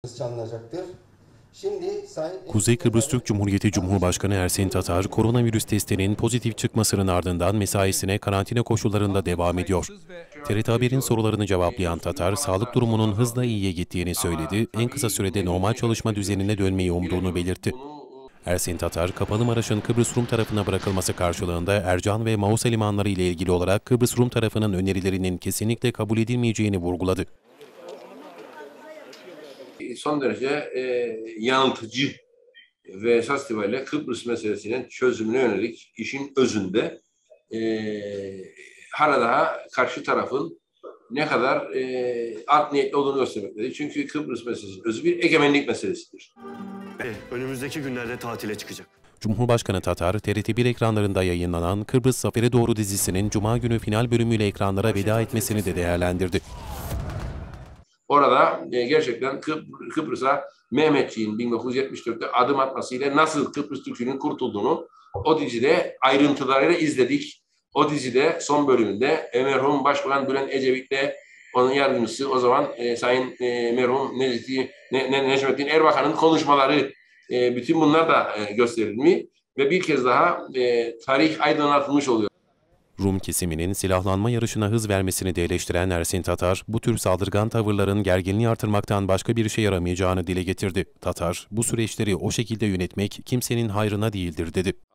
çalınacaktır. Şimdi Kuzey Kıbrıs Türk Cumhuriyeti Cumhurbaşkanı Ersin Tatar, koronavirüs testinin pozitif çıkmasının ardından mesaisine karantina koşullarında devam ediyor. TRT Haber'in sorularını cevaplayan Tatar, sağlık durumunun hızla iyiye gittiğini söyledi, en kısa sürede normal çalışma düzenine dönmeyi umduğunu belirtti. Ersin Tatar, Kapalı Maraş'ın Kıbrıs Rum tarafına bırakılması karşılığında Ercan ve Mausa limanları ile ilgili olarak Kıbrıs Rum tarafının önerilerinin kesinlikle kabul edilmeyeceğini vurguladı. Son derece yanıltıcı ve esas itibariyle Kıbrıs meselesinin çözümüne yönelik işin özünde hala daha karşı tarafın ne kadar art niyetli olduğunu göstermektedir. Çünkü Kıbrıs meselesi özü bir egemenlik meselesidir. Önümüzdeki günlerde tatile çıkacak. Cumhurbaşkanı Tatar, TRT1 ekranlarında yayınlanan Kıbrıs Zafer'e Doğru dizisinin Cuma günü final bölümüyle ekranlara veda etmesini de değerlendirdi. Orada gerçekten Kıbrıs'a Mehmetçiğin 1974'te adım atmasıyla nasıl Kıbrıs Türk'ünün kurtulduğunu o dizide ayrıntılarıyla izledik. O dizide son bölümünde merhum Başbakan Bülent Ecevit'le onun yardımcısı o zaman Sayın merhum Necmettin Erbakan'ın konuşmaları bütün bunlar da gösterilmiş ve bir kez daha tarih aydınlatılmış oluyor. Rum kesiminin silahlanma yarışına hız vermesini de eleştiren Ersin Tatar, bu tür saldırgan tavırların gerginliği artırmaktan başka bir işe yaramayacağını dile getirdi. Tatar, bu süreçleri o şekilde yönetmek kimsenin hayrına değildir dedi.